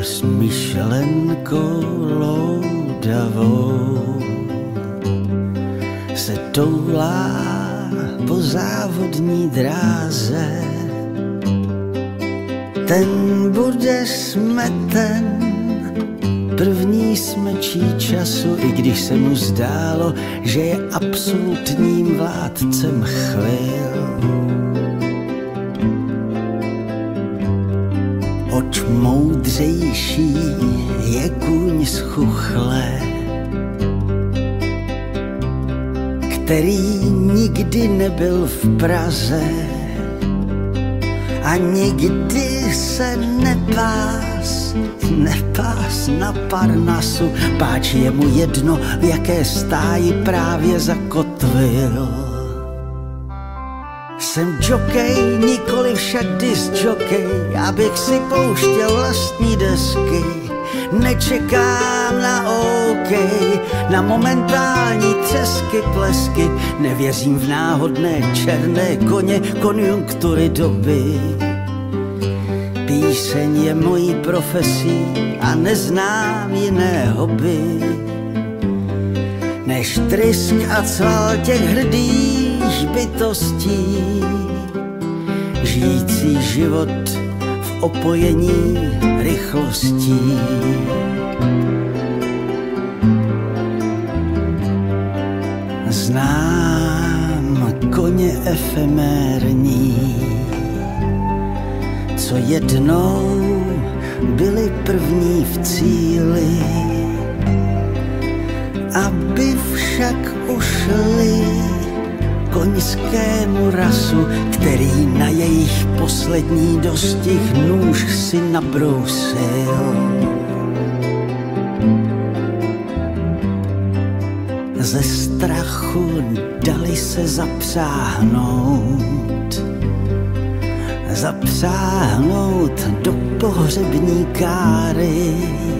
s myšlenkou loudavou se toulá po závodní dráze. Ten bude smeten první smečí času, i když se mu zdálo, že je absolutním vládcem chvil. Oč moudřejší je kůň z chuchle, který nikdy nebyl v Praze a nikdy se nepás na Parnasu, páč je mu jedno, v jaké stáji právě zakotvil. Jsem jockey, nikoli však disjockey, abych si pouštěl vlastní desky. Nečekám na OK, na momentální třesky, plesky. Nevěřím v náhodné černé koně, konjunktury doby. Píseň je mojí profesí a neznám jiné hobby, než trysk a cval těch hrdých bytostí, žijící život v opojení rychlostí. Znám koně efemérní, co jednou byli první v cíli, aby však ušli koňskému rasu, který na jejich poslední dostih nůž si nabrousil. Ze strachu dali se zapsáhnout do pohřební káry.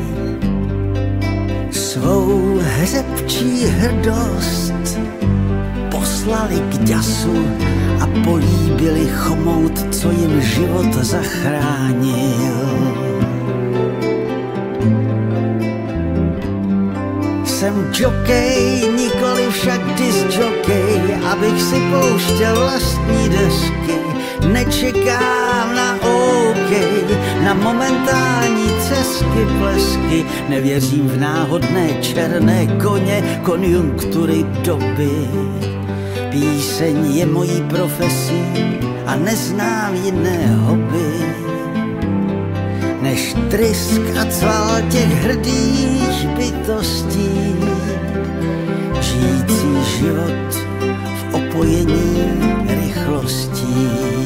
Svou hřebčí hrdost poslali k děsu a políbili chomout, co jim život zachránil. Jsem jockey, nikoli však disjockey, abych si pouštěl vlastní desky. Nečekám na OK, na momentální třesky, plesky. Nevěřím v náhodné černé koně, konjunktury doby. Píseň je mojí profesí a neznám jiné hobby, než trysk a cval těch hrdých bytostí, žijící život v opojení rychlostí.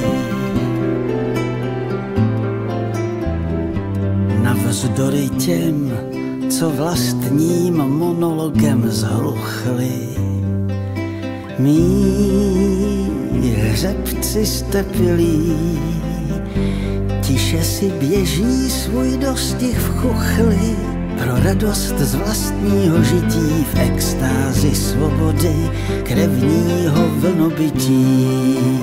Navzdory těm, co vlastním monologem zhluchli, mí hřebci stepilí tiše si běží svůj dostih v chuchli, pro radost z vlastního žití v extázi svobody krevního vlnobytí.